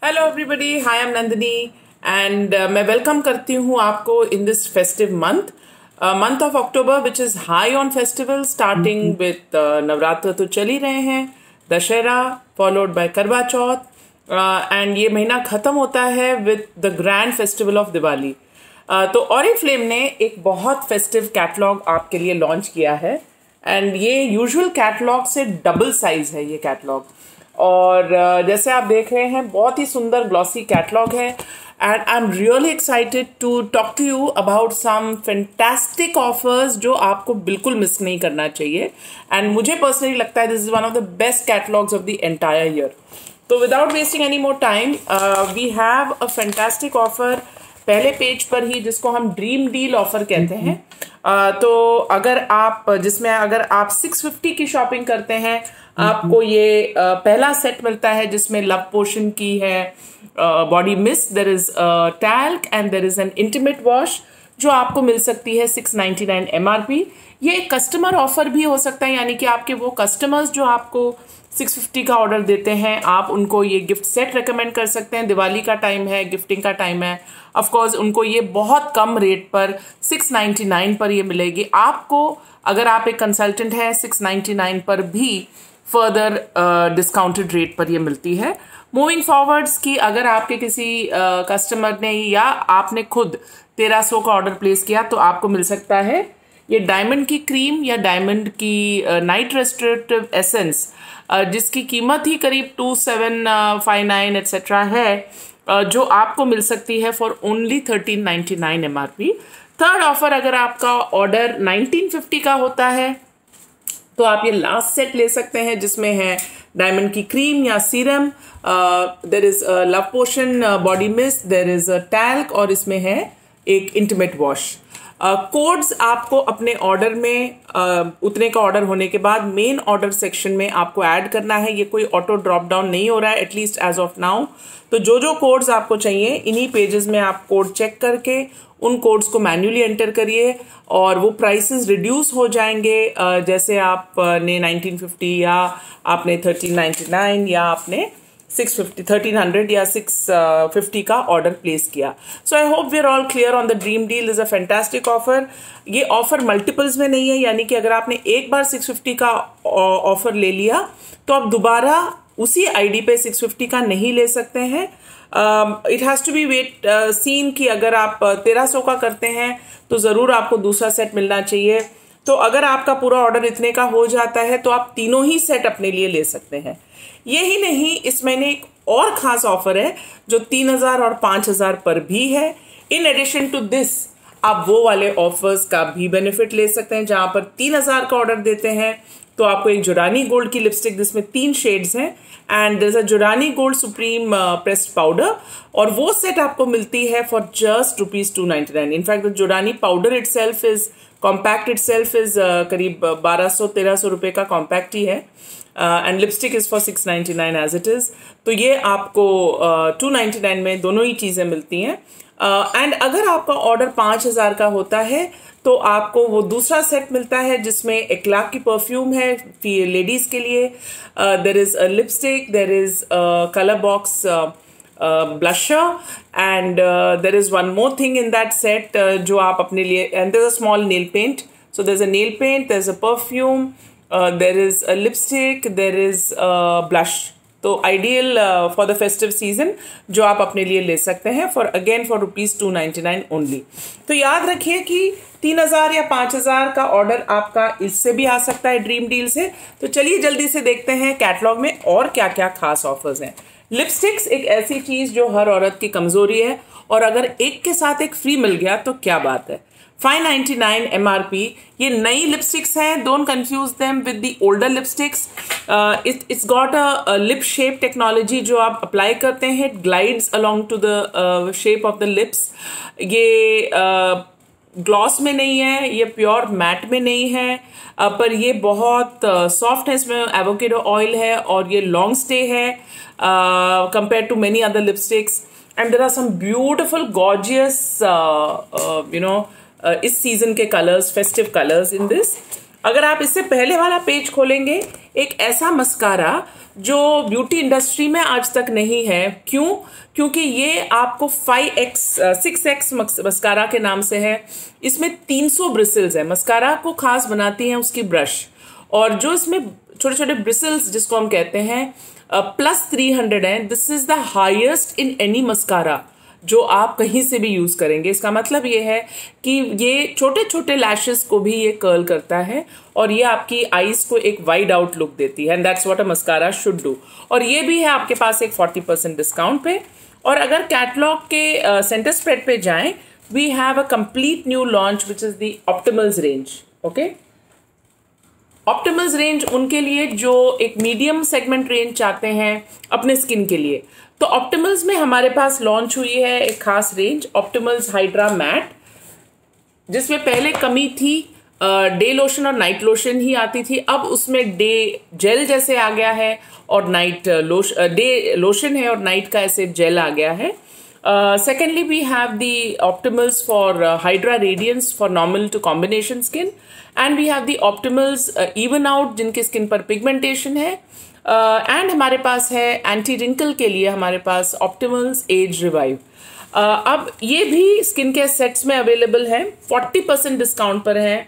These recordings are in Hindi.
Hello everybody, hi I am Nandini and मैं वेलकम करती हूँ आपको in this festive month of October which is high on festival starting with Navratra तो चल ही रहे हैं, दशहरा फॉलोड बाय करवा चौथ एंड ये महीना ख़त्म होता है with the grand festival of Diwali. तो ऑरिफ्लेम ने एक बहुत फेस्टिव कैटलॉग आपके लिए लॉन्च किया है एंड ये यूजुअल कैटलॉग से डबल साइज है ये कैटलॉग। और जैसे आप देख रहे हैं बहुत ही सुंदर ग्लॉसी कैटलॉग है and I am really excited to talk to you about some fantastic offers जो आपको बिल्कुल मिस नहीं करना चाहिए एंड मुझे पर्सनली लगता है this is one of the best catalogues of the entire year. तो without wasting any more time we have a fantastic offer पहले पेज पर ही जिसको हम ड्रीम डील ऑफर कहते हैं। तो अगर आप 650 की शॉपिंग करते हैं आपको ये पहला सेट मिलता है जिसमें लव पोशन की है body mist, there is talc and there is an intimate wash जो आपको मिल सकती है 699 MRP। ये एक कस्टमर ऑफर भी हो सकता है, यानी कि आपके वो कस्टमर्स जो आपको 650 का ऑर्डर देते हैं आप उनको ये गिफ्ट सेट रेकमेंड कर सकते हैं। दिवाली का टाइम है, गिफ्टिंग का टाइम है, ऑफ कोर्स उनको ये बहुत कम रेट पर 699 पर ये मिलेगी। आपको अगर आप एक कंसल्टेंट हैं 699 पर भी फर्दर डिस्काउंटेड रेट पर ये मिलती है। मूविंग फॉरवर्ड्स की अगर आपके किसी कस्टमर ने या आपने खुद 1300 का ऑर्डर प्लेस किया तो आपको मिल सकता है ये डायमंड की क्रीम या डायमंड की नाइट रेस्टोरेटिव एसेंस जिसकी कीमत ही करीब 2759 एट्सेट्रा है, जो आपको मिल सकती है for only 1399 MRP। Third offer अगर आपका ऑर्डर 1950 का होता है तो आप ये लास्ट सेट ले सकते हैं जिसमें है डायमंड की क्रीम या serum, there is love potion body mist, there is talc और इसमें है एक इंटीमेट वॉश। कोड्स आपको अपने ऑर्डर में उतने का ऑर्डर होने के बाद मेन ऑर्डर सेक्शन में आपको ऐड करना है। ये कोई ऑटो ड्रॉप डाउन नहीं हो रहा है एटलीस्ट एज ऑफ नाउ। तो जो कोड्स आपको चाहिए इन्हीं पेजेस में आप कोड चेक करके उन कोड्स को मैन्युअली एंटर करिए और वो प्राइसेस रिड्यूस हो जाएंगे। जैसे आपने 1950 या आपने 1399 या आपने 1300 या 650 का ऑर्डर प्लेस किया। So I hope we are all clear on the dream deal is a fantastic offer. ये ऑफर मल्टीपल्स में नहीं है, यानी कि अगर आपने एक बार 650 का ऑफर ले लिया तो आप दोबारा उसी आईडी पे 650 का नहीं ले सकते हैं। It has to be wait seen कि अगर आप 1300 का करते हैं तो ज़रूर आपको दूसरा सेट मिलना चाहिए। तो अगर आपका पूरा ऑर्डर इतने का हो जाता है तो आप तीनों ही सेट अपने लिए ले सकते हैं। यही नहीं, इस महीने एक और खास ऑफर है जो 3000 और 5000 पर भी है। इन एडिशन टू दिस आप वो वाले ऑफर्स का भी बेनिफिट ले सकते हैं जहां पर 3000 का ऑर्डर देते हैं तो आपको एक जुरानी गोल्ड की लिपस्टिक जिसमें 3 शेड्स हैं and there is a Giordani gold supreme pressed powder और वो सेट आपको मिलती है for just ₹299। In fact the Giordani powder itself is compact itself is करीब 1200-1300 रुपए का कॉम्पैक्ट ही है and lipstick is for 699 as it is. तो ये आपको 299 में दोनों ही चीजें मिलती हैं। एंड अगर आपका ऑर्डर 5000 का होता है तो आपको वो दूसरा सेट मिलता है जिसमें 1 लाख की परफ्यूम है लेडीज के लिए, there is a lipstick, there is colour box blusher and there is one more thing in that set जो आप अपने लिए, and there is a small nail paint, so there is a nail paint, there is a perfume, there is a lipstick, there is blush. तो ideal for the festive season जो आप अपने लिए ले सकते हैं फॉर ₹299 ओनली। तो याद रखिए कि 3000 या 5000 का ऑर्डर आपका इससे भी आ सकता है ड्रीम डील से। तो चलिए जल्दी से देखते हैं कैटलॉग में और क्या क्या खास ऑफर्स हैं। लिपस्टिक्स एक ऐसी चीज जो हर औरत की कमजोरी है और अगर एक के साथ एक फ्री मिल गया तो क्या बात है। 599 MRP। ये नई लिपस्टिक्स हैं, don't confuse them with the older lipsticks. It's got a lip shape technology जो आप अप्लाई करते हैं, it glides along to the shape of the lips. ये ग्लॉस में नहीं है, ये प्योर मैट में नहीं है, पर ये बहुत सॉफ्ट है, इसमें एवोकेडो ऑयल है और ये लॉन्ग स्टे है compare to many other lipsticks and there are some beautiful gorgeous इस सीजन के colours, festive colours in this. अगर आप इससे पहले वाला पेज खोलेंगे, एक ऐसा मस्कारा जो ब्यूटी इंडस्ट्री में आज तक नहीं है। क्यों? क्योंकि ये आपको 6x मस्कारा के नाम से है। इसमें 300 ब्रिसल्स है। मस्कारा को खास बनाती है उसकी ब्रश, और जो इसमें छोटे छोटे ब्रिसल्स जिसको हम कहते हैं +300 है। This is the highest in any mascara जो आप कहीं से भी यूज करेंगे। इसका मतलब ये है कि ये छोटे छोटे लैशेस को भी ये कर्ल करता है, और ये आपकी आईज को एक वाइड आउट लुक देती है, and that's what a mascara should do. और ये भी है आपके पास एक 40% डिस्काउंट पे। और अगर कैटलॉग के सेंटर स्प्रेड पे जाएं, we have a complete new launch which is the optimals range. Okay, optimals range उनके लिए जो एक मीडियम सेगमेंट रेंज चाहते हैं अपने स्किन के लिए। तो ऑप्टिमल्स में हमारे पास लॉन्च हुई है एक खास रेंज, ऑप्टिमल्स हाइड्रा मैट, जिसमें पहले कमी थी डे लोशन और नाइट लोशन ही आती थी। अब उसमें डे जेल जैसे आ गया है, और नाइट डे लोशन है और नाइट का ऐसे जेल आ गया है। Secondly, we have the Optimals for Hydra Radiance for normal to combination skin, and we have the Optimals even out जिनके स्किन पर पिगमेंटेशन है, एंड हमारे पास है एंटी रिंकल के लिए हमारे पास Optimals एज रिवाइव। अब ये भी स्किन के सेट्स में अवेलेबल है, 40% डिस्काउंट पर है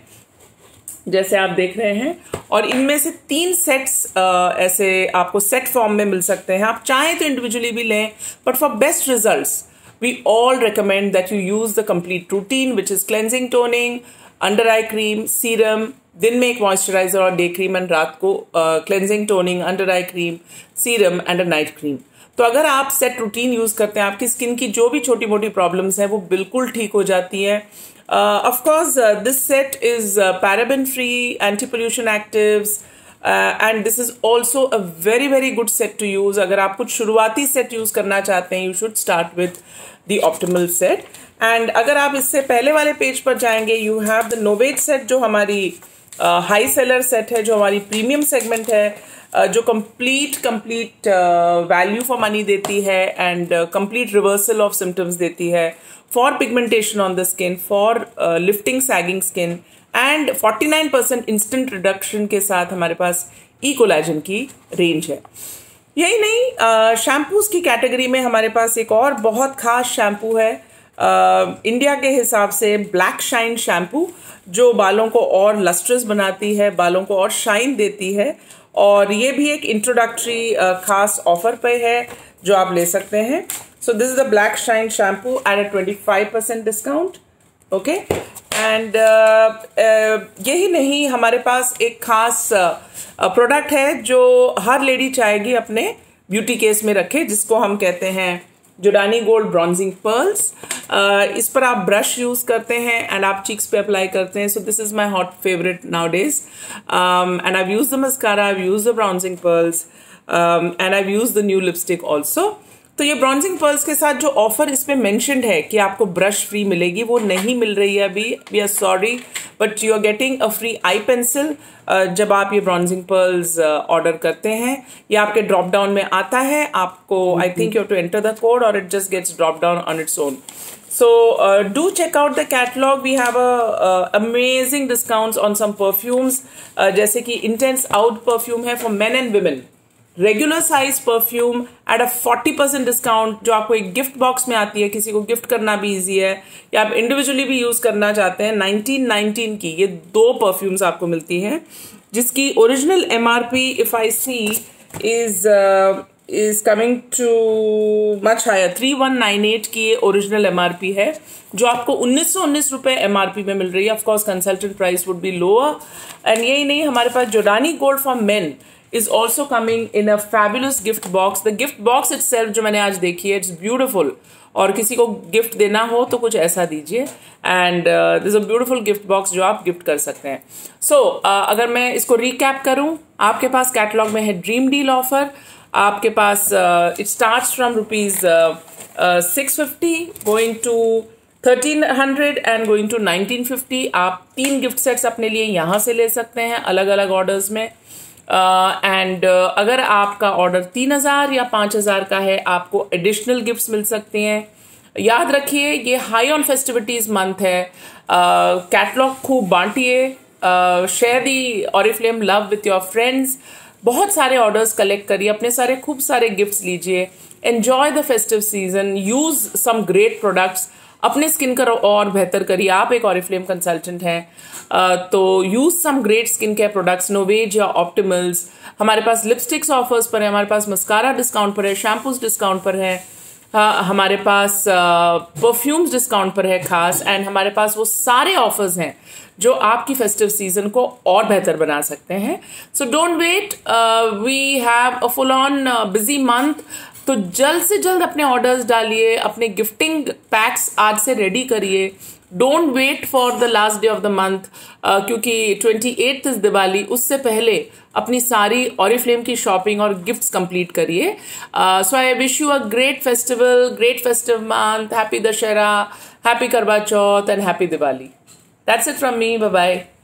जैसे आप देख रहे हैं, और इनमें से 3 सेट्स ऐसे आपको सेट फॉर्म में मिल सकते हैं। आप चाहें तो इंडिविजुअली भी लें, but for best results we all recommend that you use the complete routine which is cleansing, toning, under eye cream, serum, दिन में एक मॉइस्चराइजर और डे क्रीम, एंड रात को cleansing, toning, under eye cream, serum and a night cream. तो अगर आप सेट रूटीन यूज करते हैं, आपकी स्किन की जो भी छोटी मोटी प्रॉब्लम्स हैं वो बिल्कुल ठीक हो जाती है। Of course, this set is paraben-free, anti-pollution actives, and this is also a very very good set to use. अगर आप कुछ शुरुआती set use करना चाहते हैं, you should start with the optimal set. And अगर आप इससे पहले वाले पेज पर जाएंगे, you have the Novate set जो हमारी हाई सेलर सेट है, जो हमारी प्रीमियम सेगमेंट है, जो कंप्लीट वैल्यू फॉर मनी देती है, and complete reversal of symptoms देती है for pigmentation on the skin, for lifting sagging skin, and 49% instant reduction के साथ हमारे पास ई कोलाजन की रेंज है। यही नहीं, शैम्पूज की कैटेगरी में हमारे पास एक और बहुत खास शैम्पू है इंडिया के हिसाब से, ब्लैक शाइन शैम्पू, जो बालों को और लस्ट्रस बनाती है, बालों को और शाइन देती है, और ये भी एक इंट्रोडक्टरी खास ऑफर पे है जो आप ले सकते हैं। So this is the black shine shampoo at a 25% discount. Okay, and यही नहीं, हमारे पास एक खास प्रोडक्ट है जो हर लेडी चाहेगी अपने ब्यूटी केस में रखे, जिसको हम कहते हैं जोडानी गोल्ड ब्रॉन्जिंग पर्ल्स। इस पर आप ब्रश यूज करते हैं एंड आप चीक्स पे अप्लाई करते हैं। So this is my hot favourite nowadays, and I use the mascara, I use the bronzing pearls, and I use the new lipstick also. तो ये ब्रॉन्जिंग पर्ल्स के साथ जो ऑफर इस पे मेंशन्ड है कि आपको ब्रश फ्री मिलेगी, वो नहीं मिल रही है अभी। We are sorry, but you are getting a free eye pencil जब आप ये ब्रॉन्जिंग पर्ल्स ऑर्डर करते हैं। ये आपके ड्रॉप डाउन में आता है, आपको I think you have to enter the code और it just gets drop down on its own. So do check out the catalog. We have amazing discounts on some perfumes, जैसे कि Intense Out perfume है for men and women, regular size perfume at a 40% discount, जो आपको एक गिफ्ट बॉक्स में आती है, किसी को गिफ्ट करना भी इजी है, या आप इंडिविजुअली भी यूज करना चाहते हैं। 1919 की ये 2 परफ्यूम्स आपको मिलती हैं, जिसकी original MRP if I see is coming to much higher, 3198 की ये ओरिजिनल MRP है, जो आपको 1919 रुपए MRP में मिल रही है। Of course consultant price would be lower. And यही नहीं, हमारे पास Giordani gold for men is also coming in a fabulous gift box. The gift box itself जो मैंने आज देखी है, it's beautiful, और किसी को गिफ्ट देना हो तो कुछ ऐसा दीजिए, and this a beautiful gift box जो आप गिफ्ट कर सकते हैं। सो अगर मैं इसको रिकैप करूं, आपके पास कैटलॉग में है ड्रीम डील ऑफर, आपके पास it starts from ₹650 going to 1300 and going to 1950। आप 3 गिफ्ट सेट्स अपने लिए यहाँ से ले सकते हैं अलग अलग ऑर्डर्स में, एंड अगर आपका ऑर्डर 3000 या 5000 का है, आपको एडिशनल गिफ्ट्स मिल सकते हैं। याद रखिए, ये हाई ऑन फेस्टिविटीज मंथ है, कैटलॉग खूब बांटिए, share the Oriflame love with your friends. बहुत सारे ऑर्डर्स कलेक्ट करिए, अपने सारे खूब सारे गिफ्ट्स लीजिए. Enjoy the festive season. Use some great products. अपने स्किन का और बेहतर करिए. आप एक ऑरिफ्लेम कंसल्टेंट हैं, तो use some great skin care products, Novage या ऑप्टिमल्स. हमारे पास लिपस्टिक्स ऑफर्स पर है, हमारे पास मस्कारा डिस्काउंट पर है, शैम्पूज डिस्काउंट पर है, हमारे पास परफ्यूम्स डिस्काउंट पर है खास. एंड हमारे पास वो सारे ऑफर्स हैं जो आपकी फेस्टिव सीजन को और बेहतर बना सकते हैं. So don't wait, we have a full on busy month. तो जल्द से जल्द अपने ऑर्डर्स डालिए, अपने गिफ्टिंग पैक्स आज से रेडी करिए. Don't wait for the last day of the month, क्योंकि 28th इज दिवाली. उससे पहले अपनी सारी ऑरिफ्लेम की शॉपिंग और गिफ्ट्स कंप्लीट करिए. So I wish you a great festival, great festive month. Happy Dussehra, happy Karva Chauth and happy Diwali. That's it from me. Bye bye.